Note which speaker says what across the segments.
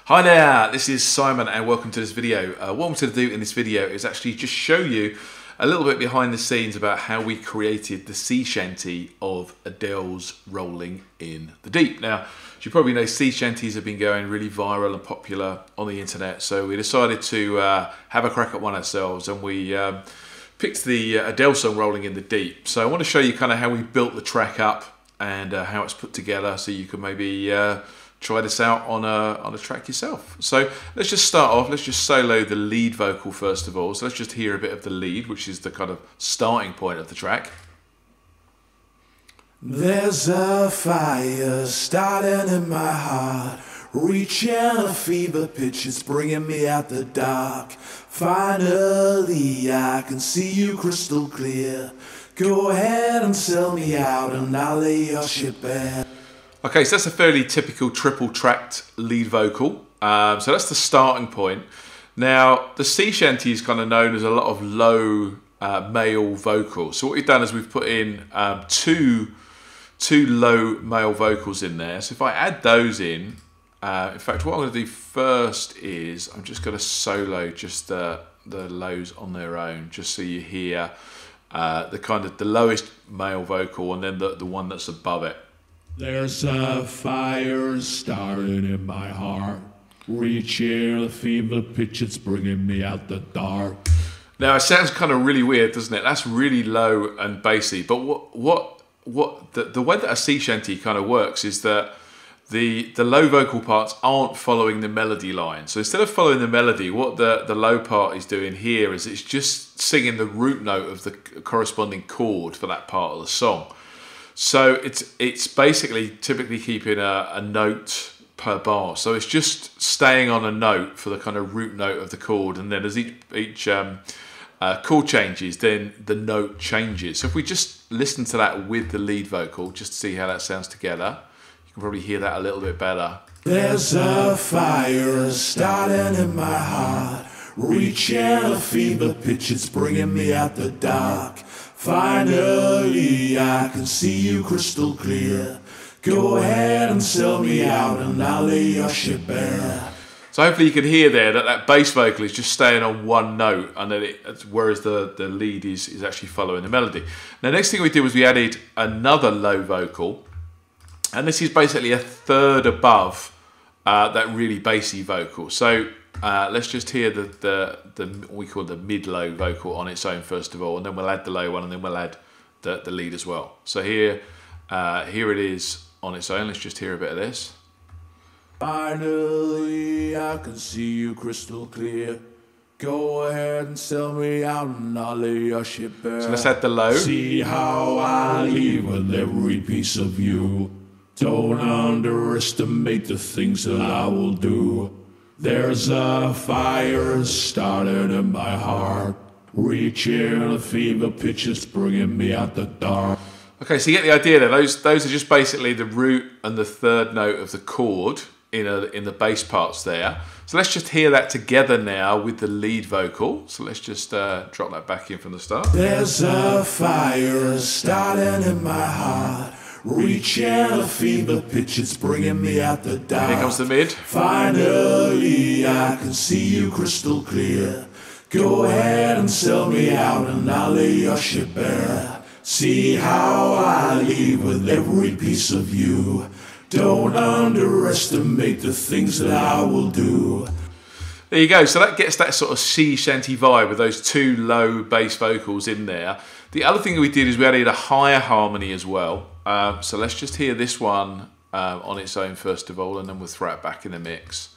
Speaker 1: Hi there, this is Simon and welcome to this video. What I'm going to do in this video is actually just show you a little bit behind the scenes about how we created the sea shanty of Adele's Rolling in the Deep. Now, as you probably know, sea shanties have been going really viral and popular on the internet, so we decided to have a crack at one ourselves, and we picked the Adele song Rolling in the Deep. So I want to show you kind of how we built the track up and how it's put together, so you can maybe try this out on a track yourself. So let's just start off, let's just solo the lead vocal first of all. So let's just hear a bit of the lead, which is the kind of starting point of the track.
Speaker 2: There's a fire starting in my heart, reaching a fever pitch, it's bringing me out the dark. Finally I can see you crystal clear. Go ahead and sell me out and I'll lay your ship bare.
Speaker 1: Okay, so that's a fairly typical triple tracked lead vocal. So that's the starting point. Now, the sea shanty is kind of known as a lot of low male vocals. So what we've done is we've put in two low male vocals in there. So if I add those in fact, what I'm going to do first is I'm just going to solo just the lows on their own, just so you hear the lowest male vocal and then the one that's above it.
Speaker 2: There's a fire starting in my heart, reaching a fever pitch, it's bringing me out the dark.
Speaker 1: Now it sounds kind of really weird, doesn't it? That's really low and bassy. But the way that a sea shanty kind of works is that the low vocal parts aren't following the melody line. So instead of following the melody, what the low part is doing here is it's just singing the root note of the corresponding chord for that part of the song. So it's basically typically keeping a note per bar. So it's just staying on a note for the kind of root note of the chord, and then as each chord changes, then the note changes. So if we just listen to that with the lead vocal, just to see how that sounds together, you can probably hear that a little bit better.
Speaker 2: There's a fire starting in my heart, reaching a fever pitch, it's bringing me out the dark. Finally, I can see you crystal clear. Go ahead and sell me out and I'll lay your ship bare.
Speaker 1: So hopefully you can hear there that bass vocal is just staying on one note, and then whereas the lead is actually following the melody. Now, next thing we did was we added another low vocal, and this is basically a third above that really bassy vocal. So let's just hear what we call the mid-low vocal on its own first of all, and then we'll add the low one, and then we'll add the lead as well. So here it is on its own. Let's just hear a bit of this.
Speaker 2: Finally, I can see you crystal clear. Go ahead and sell me out and I'll lay your ship bare.
Speaker 1: So let's add the low.
Speaker 2: See how I leave with every piece of you. Don't underestimate the things that I will do. There's a fire starting in my heart, reaching a fever pitch, it's bringing me out the dark.
Speaker 1: Okay, so you get the idea there. Those are just basically the root and the third note of the chord in the bass parts there. So let's just hear that together now with the lead vocal. So let's just drop that back in from the start.
Speaker 2: There's a fire starting in my heart, reaching a fever pitch, it's bringing me out the dark.
Speaker 1: Here comes the mid.
Speaker 2: Finally, I can see you crystal clear. Go ahead and sell me out and I'll lay your ship bare. See how I leave with every piece of you. Don't underestimate the things that I will do.
Speaker 1: There you go. So that gets that sort of sea shanty vibe with those two low bass vocals in there. The other thing that we did is we added a higher harmony as well. So let's just hear this one on its own first of all, and then we'll throw it back in the mix.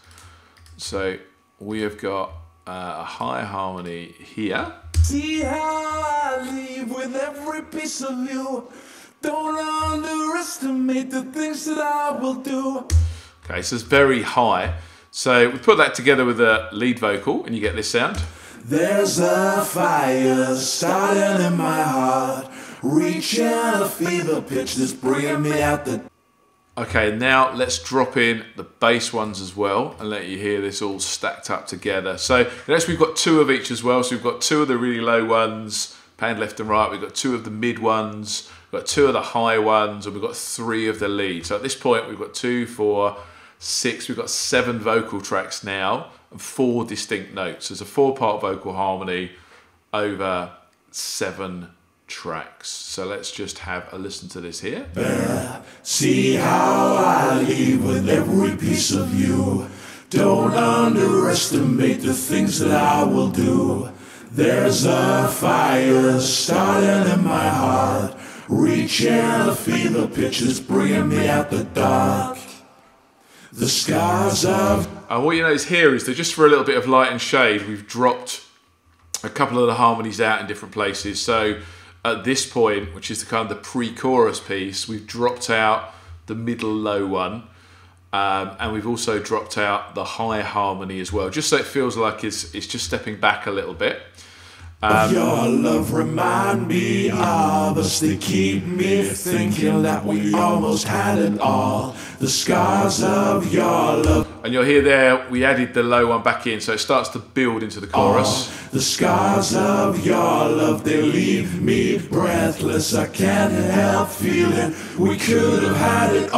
Speaker 1: So we have got a higher harmony here.
Speaker 2: See how I leave with every piece of you. Don't underestimate the things that I will do.
Speaker 1: Okay, so it's very high. So we put that together with a lead vocal and you get this sound.
Speaker 2: There's a fire starting in my heart, reaching a fever pitch that's bringing me out the...
Speaker 1: Okay, now let's drop in the bass ones as well and let you hear this all stacked up together. So next we've got two of each as well. So we've got two of the really low ones, panned left and right. We've got two of the mid ones, we've got two of the high ones, and we've got three of the lead. So at this point we've got 2, 4, 6. We've got 7 vocal tracks now and 4 distinct notes. There's a 4-part vocal harmony over 7 tracks. So let's just have a listen to this here.
Speaker 2: See how I leave with every piece of you. Don't underestimate the things that I will do. There's a fire starting in my heart, reaching a fever pitch that's bringing me out the dark. The scars of...
Speaker 1: And what you notice here is that just for a little bit of light and shade, we've dropped a couple of the harmonies out in different places. So at this point, which is the kind of the pre-chorus piece, we've dropped out the middle low one. And we've also dropped out the high harmony as well, just so it feels like it's just stepping back a little bit.
Speaker 2: Your love remind me of us. They keep me thinking that we almost had it all. The scars of your love.
Speaker 1: And you'll hear there, we added the low one back in, so it starts to build into the chorus.
Speaker 2: The scars of your love, they leave me breathless. I can't help feeling we could have had it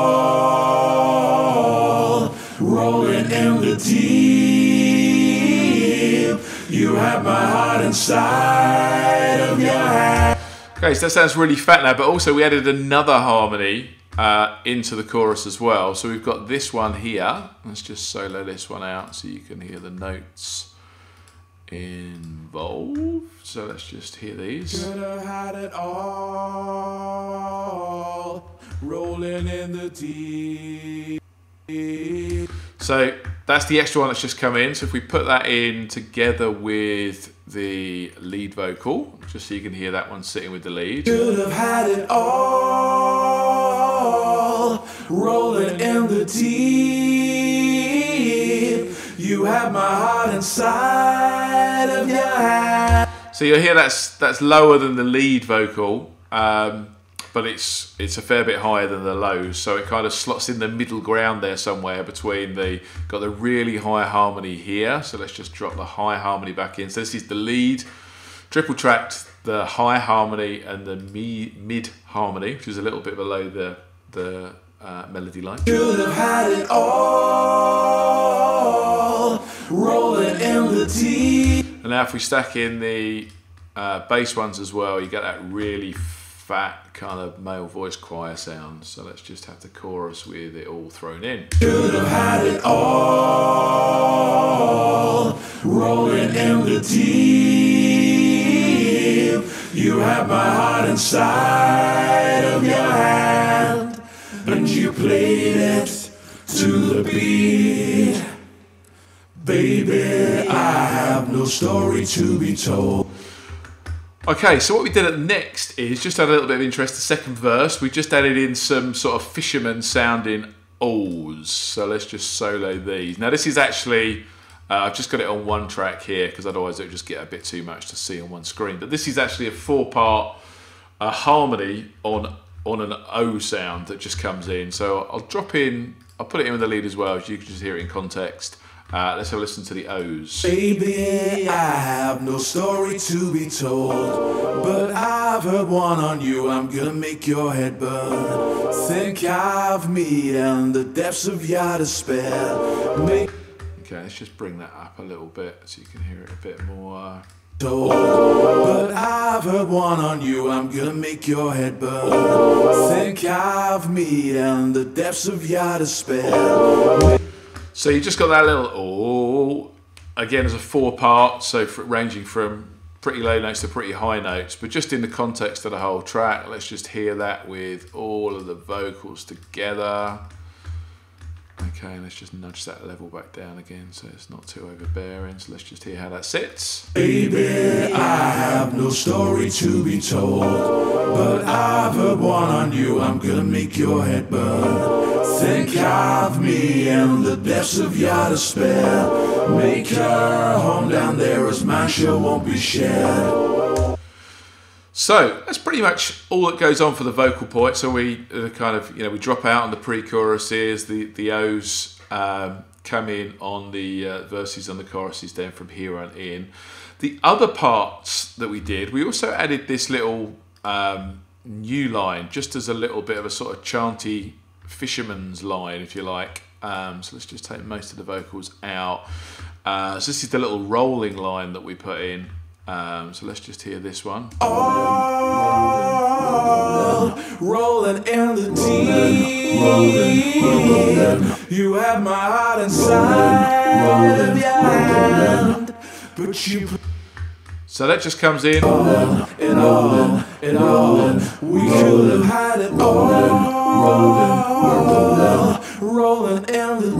Speaker 2: all. Rolling in the deep, you have my heart inside of your hand.
Speaker 1: Okay, so that sounds really fat now, but also we added another harmony into the chorus as well. So we've got this one here. Let's just solo this one out so you can hear the notes involved. So let's just hear these.
Speaker 2: Could have had it all, rolling in the deep.
Speaker 1: So that's the extra one that's just come in. So if we put that in together with the lead vocal, just so you can hear that one sitting with the lead.
Speaker 2: Could have had it all, rolling in the deep. You have my heart inside of your hand.
Speaker 1: So you'll hear that's lower than the lead vocal, but it's a fair bit higher than the lows. So it kind of slots in the middle ground there somewhere between got the really high harmony here. So let's just drop the high harmony back in. So this is the lead, triple tracked the high harmony and the mid harmony, which is a little bit below the melody line.
Speaker 2: Could have had it all, rolling in the deep.
Speaker 1: And now if we stack in the bass ones as well, you get that really fat kind of male voice choir sound. So let's just have the chorus with it all thrown in.
Speaker 2: Could have had it all, rolling in the deep. You have my heart inside of your hand, and you played it to the beat. Baby, I have no story to be told.
Speaker 1: Okay, so what we did at next is just had a little bit of interest. The second verse, we just added in some sort of fisherman sounding ohs. So let's just solo these. Now this is actually, I've just got it on one track here because otherwise it would just get a bit too much to see on one screen. But this is actually a 4-part harmony on an O sound that just comes in. So I'll put it in with the lead as well, so you can just hear it in context. Let's have a listen to the O's.
Speaker 2: Baby, I have no story to be told, but I've heard one on you. I'm gonna make your head burn. Think of me and the depths of your despair. Okay,
Speaker 1: let's just bring that up a little bit so you can hear it a bit more.
Speaker 2: But I've heard one on you. I'm gonna make your head burn. Think of me and the depths of your despair.
Speaker 1: So you just got that little oh, again as a 4-part, so ranging from pretty low notes to pretty high notes, but just in the context of the whole track, let's just hear that with all of the vocals together. Okay, let's just nudge that level back down again so it's not too overbearing. So let's just hear how that sits.
Speaker 2: Baby, I have no story to be told, but I've heard one on you. I'm gonna make your head burn. Think of me and the depths of your despair. Make her home down there as mine sure won't be shared.
Speaker 1: So that's pretty much all that goes on for the vocal point. So we kind of, we drop out on the pre-choruses, the O's come in on the verses and the choruses then from here on in. The other parts that we did, we also added this little new line, just as a little bit of a sort of chanty fisherman's line, if you like, So let's just take most of the vocals out. So this is the little rolling line that we put in. So let's just hear this one.
Speaker 2: Rolling in the deep. You have my heart inside of your hand, but you.
Speaker 1: So that just comes in.
Speaker 2: It all. We could have had it all. Rolling in the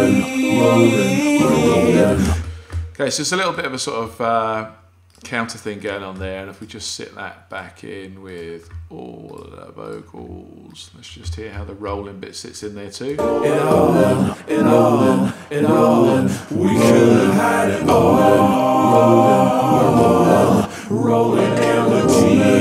Speaker 2: deep.
Speaker 1: Okay, so it's a little bit of a sort of counter thing going on there, and if we just sit that back in with all of the vocals, let's just hear how the rolling bit sits in there too.
Speaker 2: It all. We could have had it all. Rolling in the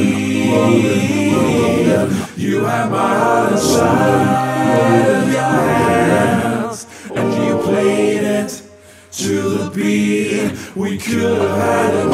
Speaker 2: deep. You had my heart inside of your hands, and you played it to the beat. We could have had it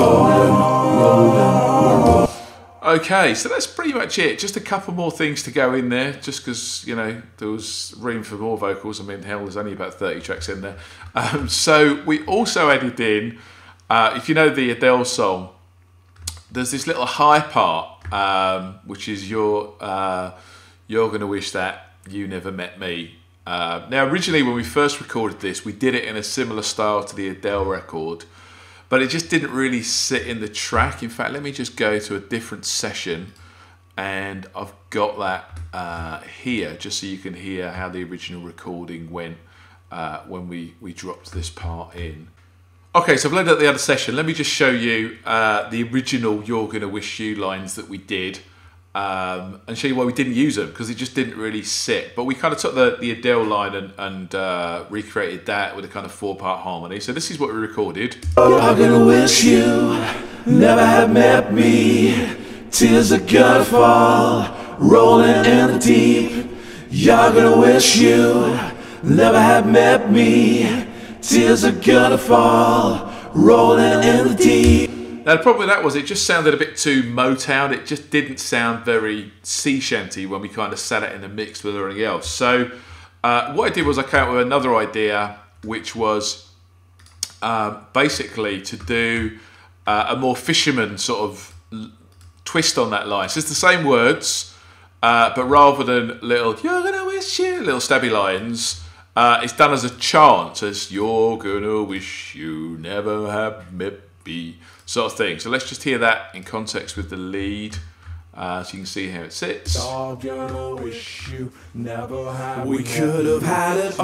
Speaker 2: all.
Speaker 1: Okay, so that's pretty much it. Just a couple more things to go in there, just because, you know, there was room for more vocals. I mean, hell, there's only about 30 tracks in there. So we also added in, if you know the Adele song, there's this little high part, which is you're gonna wish that you never met me. Now, originally when we first recorded this, we did it in a similar style to the Adele record, but it just didn't really sit in the track. In fact, let me just go to a different session, and I've got that here, just so you can hear how the original recording went when we dropped this part in. Okay, so I've loaded up the other session. Let me just show you the original You're Gonna Wish You lines that we did, and show you why we didn't use them, because it just didn't really sit. But we kind of took the Adele line and recreated that with a kind of 4-part harmony. So this is what we recorded.
Speaker 2: I'm gonna wish you never had met me. Tears are gonna fall, rolling in the deep. You're gonna wish you never had met me. Tears are gonna fall, rolling in the deep.
Speaker 1: Now the problem with that was it just sounded a bit too Motown. It just didn't sound very sea shanty when we kind of sat it in the mix with everything else. So what I did was I came up with another idea, which was basically to do a more fisherman sort of twist on that line. So it's the same words, but rather than little "you're gonna wish you" little stabby lines, it's done as a chant, as "you're gonna wish you never had met me" sort of thing. So let's just hear that in context with the lead, so you can see how it sits.
Speaker 2: You're gonna wish you never had. We could have had it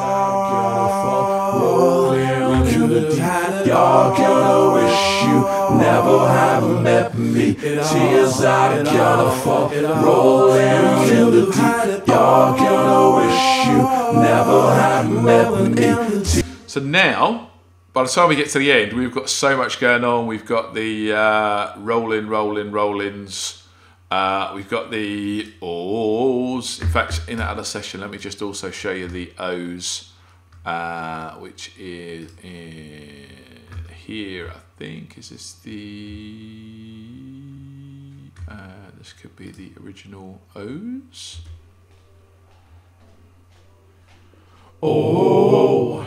Speaker 2: all. We could have had it all. You're gonna wish you never have met me. Tears are gonna fall, rolling in the deep. You're gonna wish you never have met me.
Speaker 1: So now, by the time we get to the end, we've got so much going on. We've got the rollins. We've got the O's. In fact, in that other session, let me just also show you the O's, which is in here, I think. Is this the... this could be the original O's.
Speaker 2: Oh.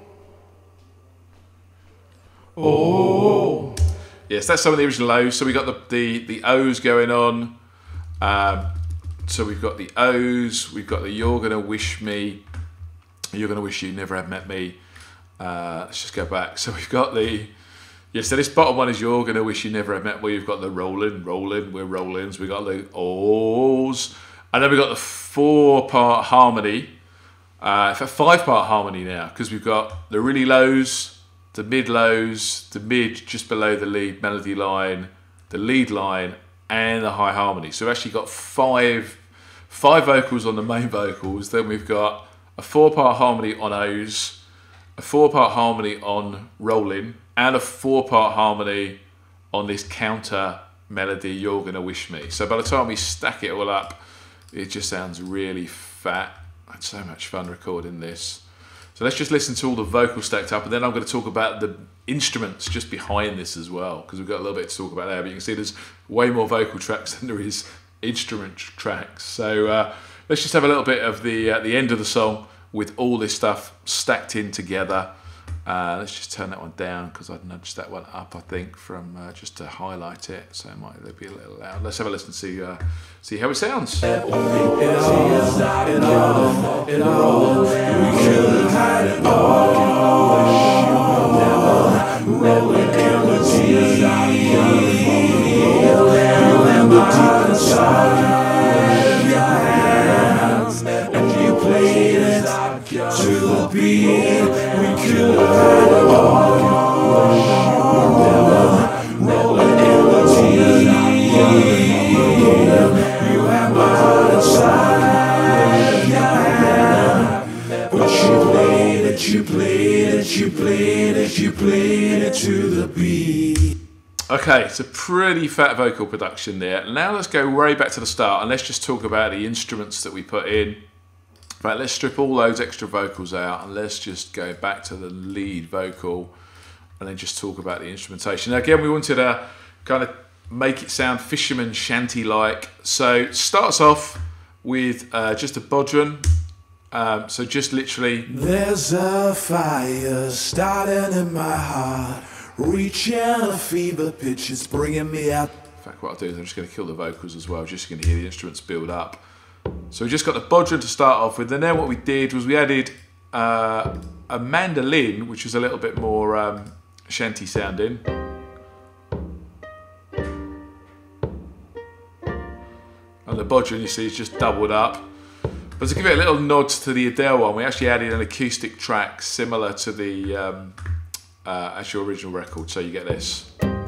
Speaker 2: Oh.
Speaker 1: Yes, that's some of the original O's. So we got the O's going on. So we've got the O's. We've got the "you're gonna wish me," "you're gonna wish you never had met me." Let's just go back. So we've got the so this bottom one is "you're gonna wish you never had met me." We've got the rolling, we're rollins. We got the O's, and then we got the 4-part harmony. In fact, 5-part harmony now, because we've got the really lows, the mid lows, the mid just below the lead melody line, the lead line, and the high harmony. So we've actually got five vocals on the main vocals. Then we've got a 4-part harmony on O's, a 4-part harmony on rolling, and a 4-part harmony on this counter melody, "You're Gonna Wish Me." So by the time we stack it all up, it just sounds really fat. I had so much fun recording this. So let's just listen to all the vocals stacked up, and then I'm going to talk about the instruments just behind this as well, because we've got a little bit to talk about there. But you can see there's way more vocal tracks than there is instrument tracks. So let's just have a little bit of the end of the song with all this stuff stacked in together. Let's just turn that one down because I'd nudged that one up, I think, from just to highlight it. So it might be a little loud. Let's have a listen to see how it sounds.
Speaker 2: To the beat, we could have had it all. Rolling in the deep, you had my heart inside your hand. But you played it, you played it, you played it, you played it to the beat.
Speaker 1: Okay, it's a pretty fat vocal production there. Now let's go way back to the start and let's just talk about the instruments that we put in. Right, let's strip all those extra vocals out and let's just go back to the lead vocal and then just talk about the instrumentation. Now again, we wanted to kind of make it sound fisherman shanty-like. So it starts off with just a bodhran. So just literally...
Speaker 2: There's a fire starting in my heart, reaching a fever pitch, it's bringing me out.
Speaker 1: In fact, what I'll do is I'm just going to kill the vocals as well, just going to hear the instruments build up. So we just got the bodhran to start off with, and then what we did was we added a mandolin, which was a little bit more shanty sounding. And the bodhran, you see, is just doubled up. But to give it a little nod to the Adele one, we actually added an acoustic track similar to the actual original record, so you get this.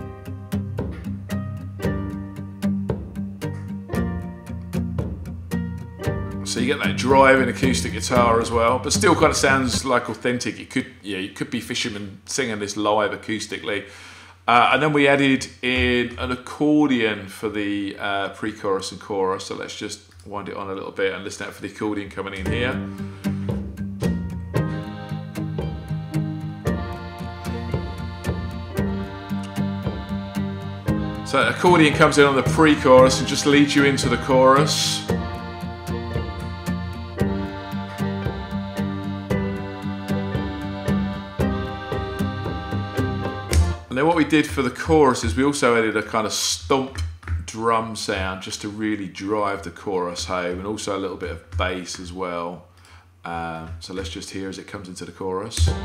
Speaker 1: So you get that driving acoustic guitar as well, but still kind of sounds like authentic. It could, yeah, you could be fishermen singing this live acoustically. And then we added in an accordion for the pre-chorus and chorus. So let's just wind it on a little bit and listen out for the accordion coming in here. So the accordion comes in on the pre-chorus and just leads you into the chorus. And then what we did for the chorus is we also added a kind of stomp drum sound just to really drive the chorus home, and also a little bit of bass as well. So let's just hear as it comes into the chorus. So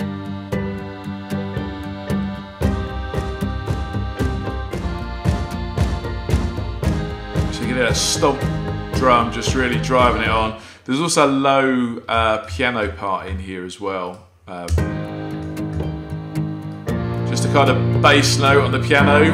Speaker 1: you get that stomp drum just really driving it on. There's also a low piano part in here as well. Just a kind of bass note on the piano.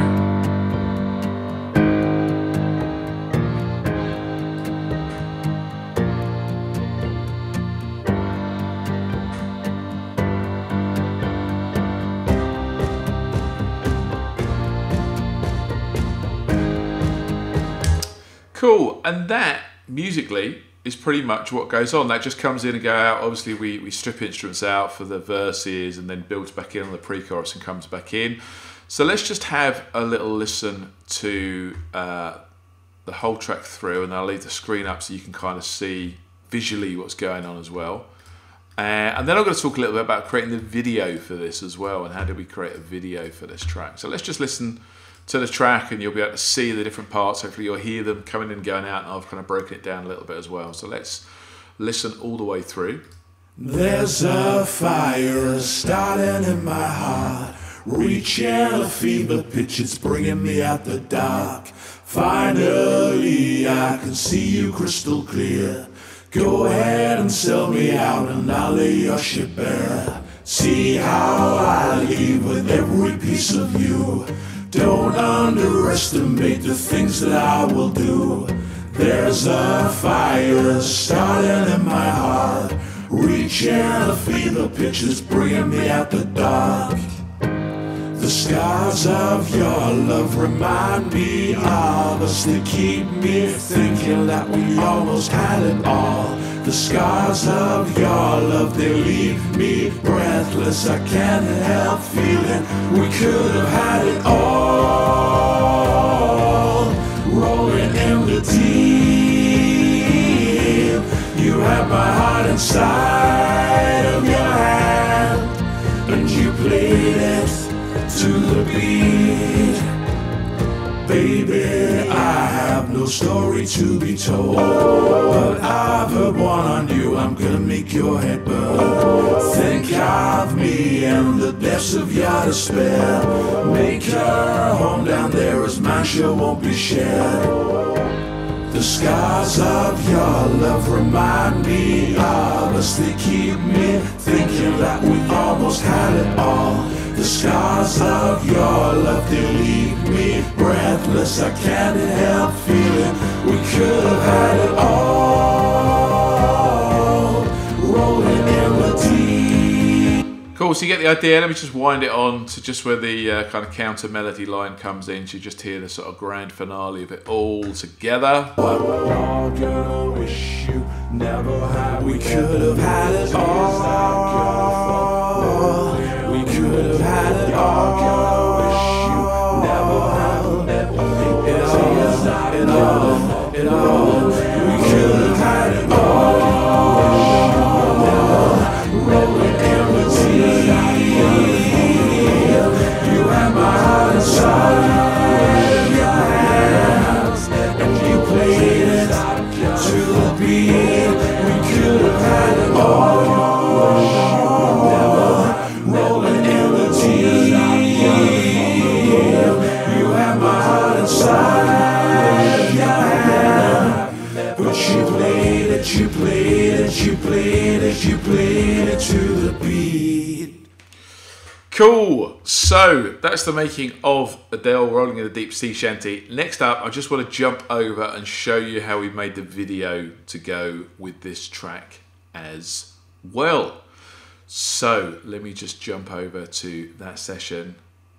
Speaker 1: Cool, and that musically is pretty much what goes on. That just comes in and go out. Obviously we strip instruments out for the verses and then builds back in on the pre-chorus and comes back in. So let's just have a little listen to the whole track through, and I'll leave the screen up so you can kind of see visually what's going on as well. And then I'm going to talk a little bit about creating the video for this as well, and how do we create a video for this track. So let's just listen to the track and you'll be able to see the different parts. Hopefully you'll hear them coming in and going out, and I've kind of broken it down a little bit as well. So let's listen all the way through.
Speaker 2: There's a fire starting in my heart, reaching a fever pitch, it's bringing me out the dark. Finally I can see you crystal clear. Go ahead and sell me out and I'll lay your ship bare. See how I leave with every piece of you. Don't underestimate the things that I will do. There's a fire starting in my heart, reaching a fever pitch, it's bringing me out the dark. The scars of your love remind me of us. They keep me thinking that we almost had it all. The scars of your love, they leave me breathless. I can't help feeling we could have had it all. Rolling in the deep, you had my heart inside of your hand, and you played it to the beat. Baby, I have no story to be told, but I've heard one on you, I'm gonna make your head burn. Think of me in the depths of your despair. Make your home down there as mine sure won't be shared. The scars of your love remind me of us. They keep me thinking that we almost had it all. The scars of your love, they leave me breathless. I can't help feeling we could have had it all. Rolling in the deep.
Speaker 1: Cool, so you get the idea. Let me just wind it on to just where the kind of counter melody line comes in. So you just hear the sort of grand finale of it all together.
Speaker 2: What we're all gonna wish you never had. We could have had it all. We could have had it all. Wish you never had it all. It all. We could have had it all. Rolling in the deep. You had my heart inside your hands, and you played it to the beat. We could have had it all. Rolling in the deep. You had my heart inside your hand, but you played it, you played it, you played it, you played it to the beat.
Speaker 1: Cool, so that's the making of Adele Rolling in the Deep Sea Shanty. Next up, I just want to jump over and show you how we made the video to go with this track as well. So let me just jump over to that session.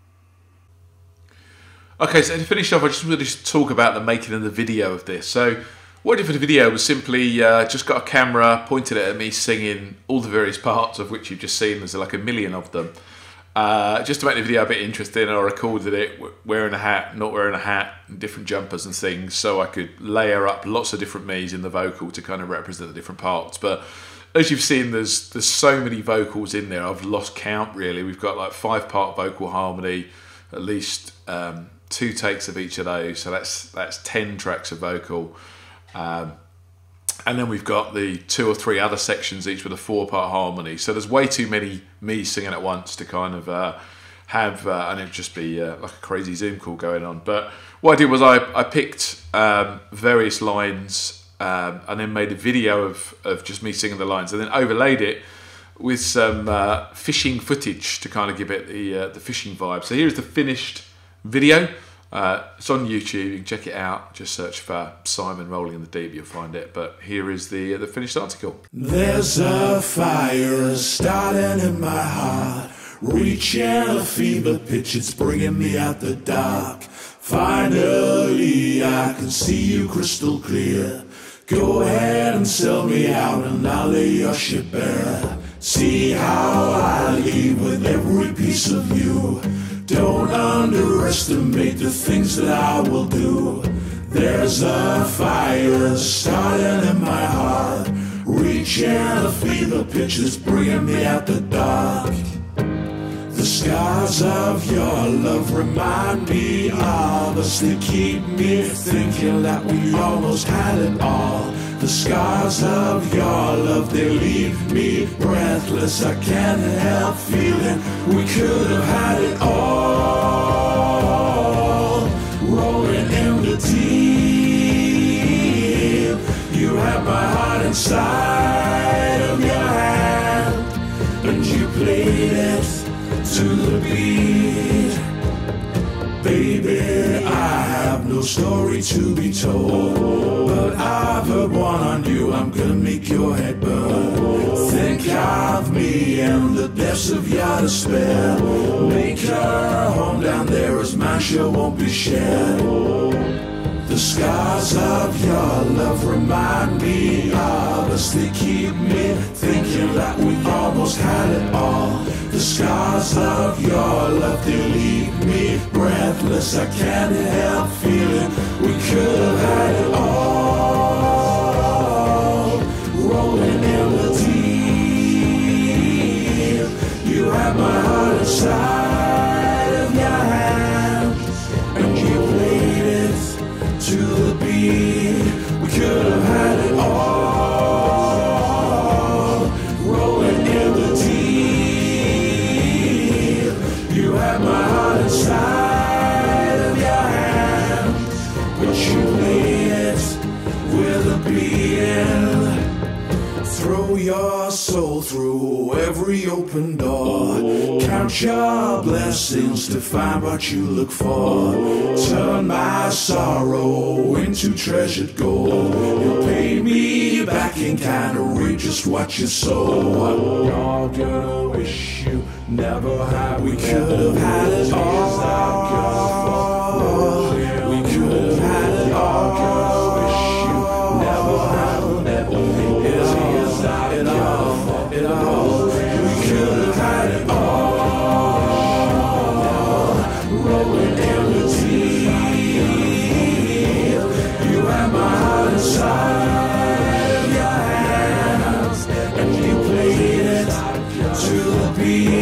Speaker 1: Okay, so to finish off, I just wanted to talk about the making of the video of this. So what I did for the video was simply just got a camera, pointed it at me singing all the various parts of which you've just seen. There's like a million of them. Just to make the video a bit interesting, I recorded it wearing a hat, not wearing a hat, and different jumpers and things, so I could layer up lots of different me's in the vocal to kind of represent the different parts. But as you've seen, there's so many vocals in there, I've lost count really. We've got like 5-part vocal harmony, at least 2 takes of each of those, so that's 10 tracks of vocal. And then we've got the 2 or 3 other sections, each with a 4-part harmony. So there's way too many me singing at once to kind of have, and it'd just be like a crazy Zoom call going on. But what I did was I picked various lines and then made a video of just me singing the lines, and then overlaid it with some fishing footage to kind of give it the fishing vibe. So here's the finished video. It's on YouTube, you can check it out. Just search for SIIMON Rolling in the Deep, you'll find it. But here is the finished article.
Speaker 2: There's a fire starting in my heart, reaching a fever pitch, it's bringing me out the dark. Finally, I can see you crystal clear. Go ahead and sell me out and I'll lay your ship bare. See how I leave with every piece of you. Don't underestimate the things that I will do. There's a fire starting in my heart, reaching a fever pitch that's bringing me out the dark. The scars of your love remind me of us. They keep me thinking that we almost had it all. The scars of your love, they leave me breathless. I can't help feeling we could have had it all. Rolling in the deep. You had my heart inside of your hand, and you played it to the beat. Baby, I have no story to be told, but I've heard one on you, I'm gonna make your head burn. Think of me in the depths of your despair. Make your home down there as mine sure won't be shared. The scars of your love remind me of us. They keep me thinking that we almost had it all. The scars of your love, they leave me breathless. I can't help feeling we could have had it all. Rolling had my heart inside of your hand, and you played it to the beat. We could have had it all, rolling in the deep. You had my heart inside of your hand, but you played it with a beat. Throw your soul through every open door. Count your blessings to find what you look for. Turn my sorrow into treasured gold. You pay me back in kind of reap just what you sow. You're gonna wish you never had. We could have had it all. We could have had it all. Wish you never had. It all. We could have had it all, rolling in the deep. You had my heart inside of your hands, and you played it to the beat.